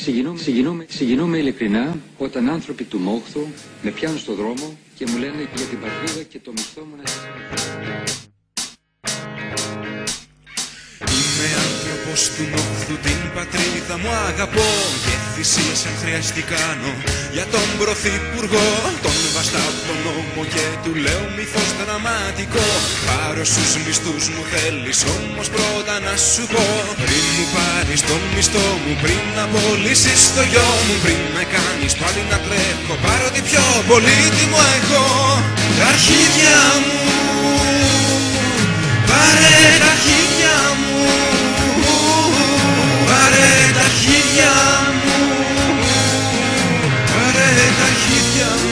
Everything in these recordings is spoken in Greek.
Συγκινούμε ειλικρινά όταν άνθρωποι του Μόχθου με πιάνουν στο δρόμο και μου λένε για την πατρίδα και το μισθό μου να Είμαι άνθρωπος του Μόχθου, την πατρίδα μου αγαπώ και θυσίες αν χρειαστεί κάνω για τον Πρωθυπουργό. Τον βαστάω τον νόμο και του λέω μύθος δραματικό. Πάρω στους μισθούς μου θέλεις όμως πρώτα να σου πω. Πριν μου πάρεις τον μισθό μου, πριν απολύσεις το γιο μου, πριν με κάνεις πάλι να τρέχω, πάρω τι πιο πολύτιμο έχω. Τα αρχίδια μου, πάρε τα αρχίδια μου, πάρε τα αρχίδια μου, πάρε τα αρχίδια μου.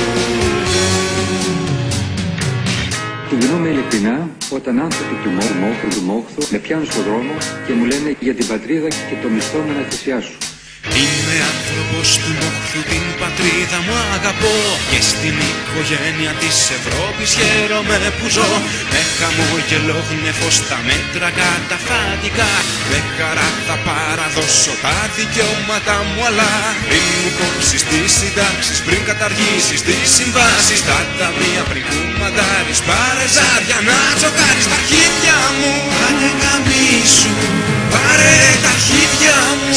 Συγκινούμε ειλικρινά όταν άνθρωποι του Μόχθου με πιάνουν στο δρόμο και μου λένε για την πατρίδα και το μισθό μου να θυσιάσω. Είμαι άνθρωπος του Μόχθου, την πατρίδα μου αγαπώ και στην οικογένεια της Ευρώπης χαίρομαι που ζω. Με χαμόγελο γνέφω στα μέτρα καταφατικά, με χαρά θα παραδώσω τα δικαιώματα μου, αλλά πριν μου κόψεις τις συντάξεις, πριν καταργήσεις τις συμβάσεις, τα ταμεία πριν κουμαντάρεις, πάρε ζάρια να τσοκάρεις τα αρχίδια μου. Πάρε καμίσου, πάρε τα αρχίδια μου,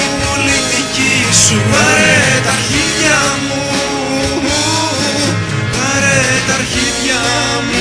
σου, πάρε τα αρχίδια μου, πάρε τα αρχίδια μου.